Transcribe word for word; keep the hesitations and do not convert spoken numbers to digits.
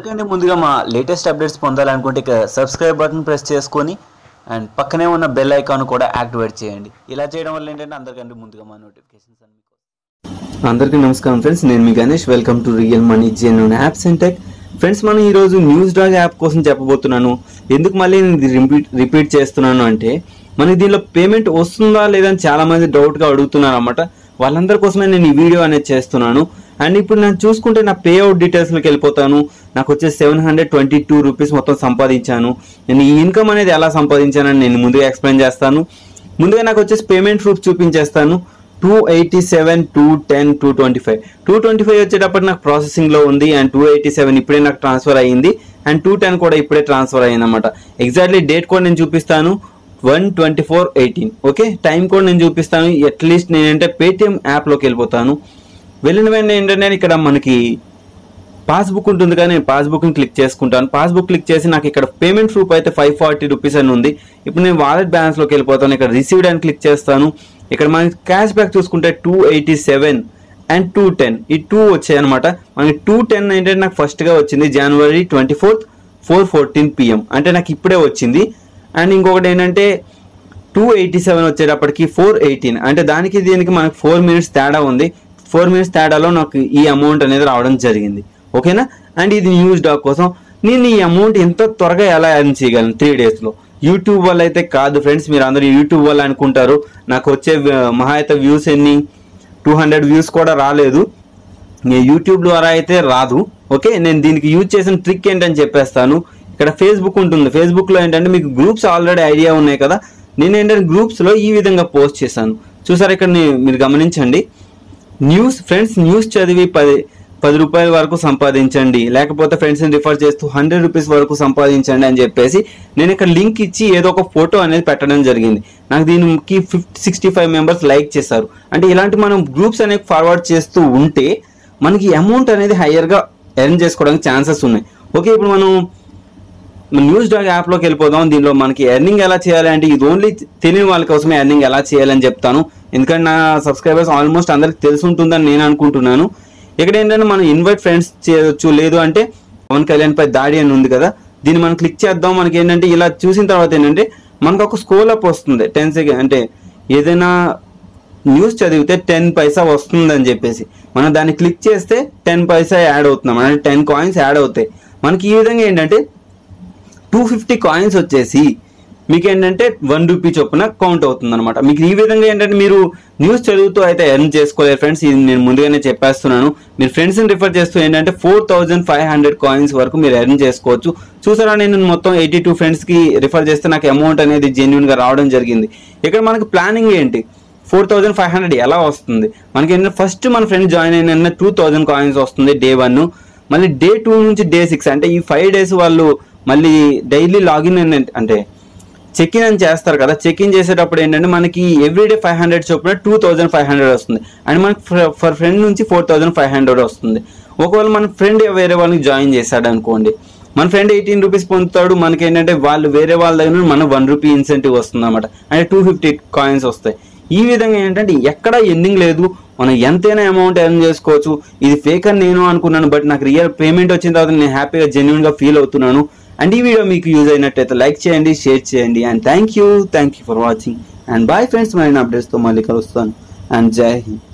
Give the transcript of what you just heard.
ఎందుకంటే ముందుగా మా లేటెస్ట్ అప్డేట్స్ పొందాలనుకుంటే ఇక సబ్స్క్రైబ్ బటన్ ప్రెస్ చేసుకొని అండ్ పక్కనే ఉన్న బెల్ ఐకాన్ కూడా యాక్టివేట్ చేయండి. ఇలా చేయడం వల్ల ఏంటంటే అందరికంటే ముందుగా మా నోటిఫికేషన్స్ అన్ని మీకు. అందరికీ నమస్కారం ఫ్రెండ్స్, నేను మీ Ganesh. Welcome to real money genuine apps and tech. Friends, మనం ఈరోజు న్యూస్ డాగ్ యాప్ కోసం చెప్పబోతున్నాను. ఎందుకు మళ్ళీ నేను రిపీట్ రిపీట్ చేస్తున్నాను అంటే, మనకి దీనిలో పేమెంట్ వస్తుందా లేదని చాలా మంది డౌట్గా అడుగుతున్నారు అన్నమాట. వాళ్ళందరి కోసమే నేను ఈ వీడియో అనేది చేస్తున్నాను. అండ్ ఇప్పుడు నేను చూసుకుంటే నా పే అవుట్ డీటెయిల్స్లోకి వెళ్ళిపోతాను. నాకు వచ్చేసి seven hundred twenty two rupees మొత్తం సంపాదించాను. నేను ఈ ఇన్కమ్ అనేది ఎలా సంపాదించానని నేను ముందుగా ఎక్స్ప్లెయిన్ చేస్తాను. ముందుగా నాకు వచ్చేసి పేమెంట్ ప్రూఫ్ చూపించేస్తాను. Two eighty seven two ten two twenty five two twenty five వచ్చేటప్పుడు నాకు ప్రాసెసింగ్లో ఉంది. అండ్ టూ ఎయిటీ సెవెన్ ఇప్పుడే నాకు ట్రాన్స్ఫర్ అయ్యింది. అండ్ టూ టెన్ కూడా ఇప్పుడే ట్రాన్స్ఫర్ అయ్యింది అనమాట. ఎగ్జాక్ట్లీ డేట్ కూడా నేను చూపిస్తాను, one twenty four eighteen okay. Time కూడా నేను చూపిస్తాను. అట్లీస్ట్ నేనంటే పేటిఎం యాప్లోకి వెళ్ళిపోతాను. వెళ్ళిన వెంటనే ఏంటంటే ఇక్కడ మనకి పాస్బుక్ ఉంటుంది కానీ నేను పాస్బుక్ని క్లిక్ చేసుకుంటాను. పాస్బుక్ క్లిక్ చేసి నాకు ఇక్కడ పేమెంట్ ప్రూఫ్ అయితే ఫైవ్ ఫార్టీ రూపీస్ అని ఉంది. ఇప్పుడు నేను వాలెట్ బ్యాలెన్స్లోకి వెళ్ళిపోతాను. ఇక్కడ రిసీవ్డ్ అని క్లిక్ చేస్తాను. ఇక్కడ మనకి క్యాష్ బ్యాక్ చూసుకుంటే two eighty seven and two ten ఈ టూ వచ్చాయి అనమాట. మనకి టూ టెన్ ఏంటంటే నాకు ఫస్ట్గా వచ్చింది January twenty fourth four fourteen PM అంటే నాకు ఇప్పుడే వచ్చింది. అండ్ ఇంకొకటి ఏంటంటే టూ ఎయిటీ సెవెన్ వచ్చేటప్పటికి ఫోర్ ఎయిటీన్ అంటే దానికి దీనికి మనకి ఫోర్ మినిట్స్ తేడా ఉంది. ఫోర్ మినిట్స్ తేడాలో నాకు ఈ అమౌంట్ అనేది రావడం జరిగింది, ఓకేనా. అండ్ ఇది న్యూస్ డాక్ కోసం. నేను ఈ అమౌంట్ ఎంత త్వరగా ఎలా ఎర్న్ చేయగలను త్రీ డేస్లో? యూట్యూబ్ వల్ల అయితే కాదు ఫ్రెండ్స్. మీరు అందరూ యూట్యూబ్ వల్ల అనుకుంటారు. నాకు వచ్చే మహా అయితే వ్యూస్ ఎన్ని టూ హండ్రెడ్ వ్యూస్ కూడా రాలేదు. యూట్యూబ్ ద్వారా అయితే రాదు, ఓకే. నేను దీనికి యూజ్ చేసిన ట్రిక్ ఏంటని చెప్పేస్తాను. ఇక్కడ ఫేస్బుక్ ఉంటుంది. ఫేస్బుక్లో ఏంటంటే మీకు గ్రూప్స్ ఆల్రెడీ ఐడియా ఉన్నాయి కదా. నేను ఏంటంటే గ్రూప్స్లో ఈ విధంగా పోస్ట్ చేశాను. చూసారు ఇక్కడ మీరు గమనించండి. న్యూస్ ఫ్రెండ్స్ న్యూస్ చదివి పది పది రూపాయల వరకు సంపాదించండి, లేకపోతే ఫ్రెండ్స్ని రిఫర్ చేస్తూ హండ్రెడ్ రూపీస్ వరకు సంపాదించండి అని చెప్పేసి నేను ఇక్కడ లింక్ ఇచ్చి ఏదో ఒక ఫోటో అనేది పెట్టడం జరిగింది. నాకు దీనికి fifty sixty five members like చేశారు. అంటే ఇలాంటి మనం గ్రూప్స్ అనేవి ఫార్వర్డ్ చేస్తూ ఉంటే మనకి అమౌంట్ అనేది హయ్యర్గా ఎర్న్ చేసుకోవడానికి ఛాన్సెస్ ఉన్నాయి, ఓకే. ఇప్పుడు మనం న్యూస్ డాగ్ యాప్లోకి వెళ్ళిపోదాం. దీనిలో మనకి ఎర్నింగ్ ఎలా చేయాలి అంటే ఇది ఓన్లీ తెలియని వాళ్ళ కోసమే ఎర్నింగ్ ఎలా చేయాలని చెప్తాను. ఎందుకంటే నా సబ్స్క్రైబర్స్ ఆల్మోస్ట్ అందరికి తెలిసి ఉంటుందని నేను అనుకుంటున్నాను. ఇక్కడ ఏంటంటే మనం ఇన్వైట్ ఫ్రెండ్స్ చేయొచ్చు, లేదు అంటే పవన్ కళ్యాణ్ పై దాడి అని ఉంది కదా, దీన్ని మనం క్లిక్ చేద్దాం. మనకి ఏంటంటే ఇలా చూసిన తర్వాత ఏంటంటే మనకు ఒక స్కోల్ అప్ వస్తుంది. టెన్ సెకండ్ అంటే ఏదైనా న్యూస్ చదివితే టెన్ పైసా వస్తుంది అని చెప్పేసి మనం దాన్ని క్లిక్ చేస్తే టెన్ పైసా యాడ్ అవుతున్నాం, అంటే టెన్ కాయిన్స్ యాడ్ అవుతాయి మనకి. ఈ విధంగా ఏంటంటే టూ ఫిఫ్టీ కాయిన్స్ వచ్చేసి మీకు ఏంటంటే వన్ రూపీ చొప్పున కౌంట్ అవుతుంది అనమాట. మీకు ఈ విధంగా ఏంటంటే మీరు న్యూస్ చదువుతూ అయితే ఎర్న్ చేసుకోలేరు ఫ్రెండ్స్. ఇది నేను ముందుగానే చెప్పేస్తున్నాను. మీరు ఫ్రెండ్స్ని రిఫర్ చేస్తూ ఏంటంటే four thousand five hundred coins వరకు మీరు ఎర్న్ చేసుకోవచ్చు. చూసారా, నేను మొత్తం ఎయిటీ టూ ఫ్రెండ్స్కి రిఫర్ చేస్తే నాకు అమౌంట్ అనేది జెన్యున్గా రావడం జరిగింది. ఇక్కడ మనకి ప్లానింగ్ ఏంటి, ఫోర్ థౌజండ్ ఫైవ్ హండ్రెడ్ ఎలా వస్తుంది మనకి ఏంటంటే ఫస్ట్ మన ఫ్రెండ్ జాయిన్ అయిన టూ థౌజండ్ కాయిన్స్ వస్తుంది డే వన్. మళ్ళీ డే టూ నుంచి డే సిక్స్ అంటే ఈ ఫైవ్ డేస్ వాళ్ళు మళ్ళీ డైలీ లాగిన్ అంటే చెక్ ఇన్ అని చేస్తారు కదా. చెక్ ఇన్ చేసేటప్పుడు ఏంటంటే మనకి ఎవ్రీడే ఫైవ్ హండ్రెడ్ చొప్పున టూ థౌజండ్ ఫైవ్ హండ్రెడ్ వస్తుంది. అండ్ మనకి ఫర్ ఫ్రెండ్ నుంచి ఫోర్ థౌజండ్ ఫైవ్ హండ్రెడ్ వస్తుంది. ఒకవేళ మన ఫ్రెండ్ వేరే వాళ్ళకి జాయిన్ చేశాడు అనుకోండి, మన ఫ్రెండ్ ఎయిటీన్ రూపీస్ పొందుతాడు. మనకి ఏంటంటే వాళ్ళు వేరే వాళ్ళ దగ్గర మన వన్ రూపీ ఇన్సెంటివ్ వస్తుంది అనమాట. అంటే టూ ఫిఫ్టీ కాయిన్స్ వస్తాయి. ఈ విధంగా ఏంటంటే ఎక్కడ ఎండింగ్ లేదు, మనం ఎంతైనా అమౌంట్ ఎర్న్ చేసుకోవచ్చు. ఇది ఫేక్ అని నేను అనుకున్నాను, బట్ నాకు రియల్ పేమెంట్ వచ్చిన తర్వాత నేను హ్యాపీగా జెన్యున్గా ఫీల్ అవుతున్నాను. అండ్ ఈ వీడియో మీకు యూజ్ అయినట్టయితే లైక్ చేయండి, షేర్ చేయండి. And thank you thank you for watching. And bye friends, మరిన్ని అప్డేట్స్తో మళ్ళీ కలుస్తాను. అండ్ జై హింద్.